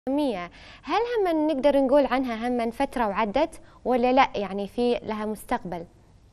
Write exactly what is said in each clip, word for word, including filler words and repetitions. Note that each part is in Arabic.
مية. هل هم نقدر نقول عنها هم فترة وعدت ولا لا، يعني في لها مستقبل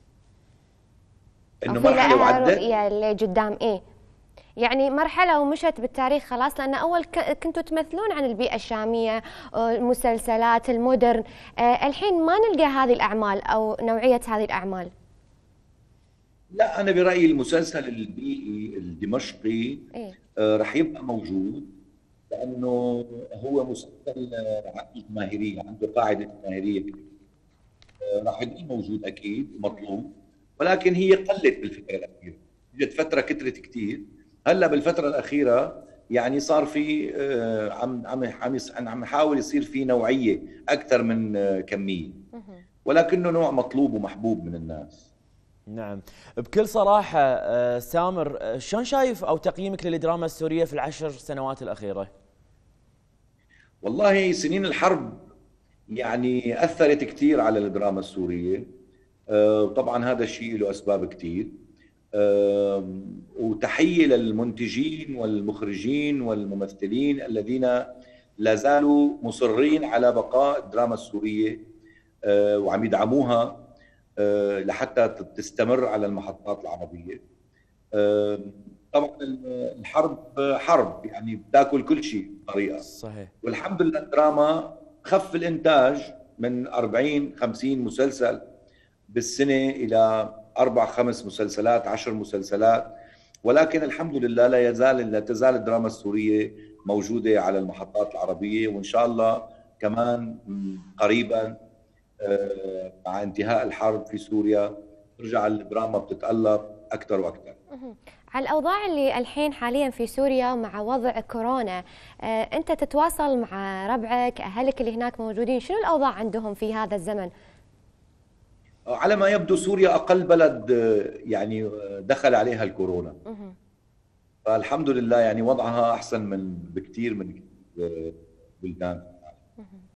أو انه في مرحله لها وعدت. رؤية لقدام؟ إيه يعني مرحلة ومشت بالتاريخ خلاص، لأن أول كنتوا تمثلون عن البيئة الشامية، المسلسلات المودرن. آه الحين ما نلقى هذه الأعمال أو نوعية هذه الأعمال. لا، انا برايي المسلسل البيئي الدمشقي إيه. آه، رح يبقى موجود، لانه هو مسلسل آه، عنده جماهيريه، عنده قاعده جماهيريه كبيره. آه، رح يضل موجود اكيد ومطلوب، ولكن هي قلت بالفتره الاخيره. اجت فتره كثرت كثير. هلا بالفتره الاخيره يعني صار في آه، عم عم عم يص- عم يحاول يصير في نوعيه اكثر من آه، كميه، ولكنه نوع مطلوب ومحبوب من الناس. نعم. بكل صراحة آه، سامر، آه، شلون شايف أو تقييمك للدراما السورية في العشر سنوات الأخيرة؟ والله سنين الحرب يعني أثرت كثير على الدراما السورية. آه، طبعا هذا الشيء له أسباب كثير. آه، وتحية للمنتجين والمخرجين والممثلين الذين لا زالوا مصرين على بقاء الدراما السورية، آه، وعم يدعموها آه، لحتى تستمر على المحطات العربية. آه، طبعا الحرب حرب، يعني بتاكل كل شيء بطريقه. صحيح. والحمد لله الدراما خف الانتاج من أربعين خمسين مسلسل بالسنه الى اربع خمس مسلسلات عشر مسلسلات، ولكن الحمد لله لا يزال لا تزال الدراما السوريه موجوده على المحطات العربيه، وان شاء الله كمان قريبا آه، مع انتهاء الحرب في سوريا ترجع الدراما بتتألق اكثر واكثر. على الأوضاع اللي الحين حاليا في سوريا مع وضع كورونا، آه، أنت تتواصل مع ربعك أهلك اللي هناك موجودين، شنو الأوضاع عندهم في هذا الزمن؟ على ما يبدو سوريا أقل بلد آه، يعني آه، دخل عليها الكورونا، فالحمد لله يعني وضعها أحسن من بكثير من آه، بلدان.